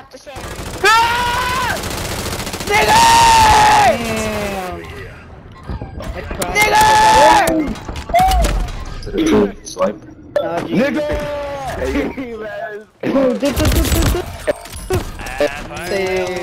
have to say. Nigga! Nigga! Swipe. Nigga! Hey, man. Damn.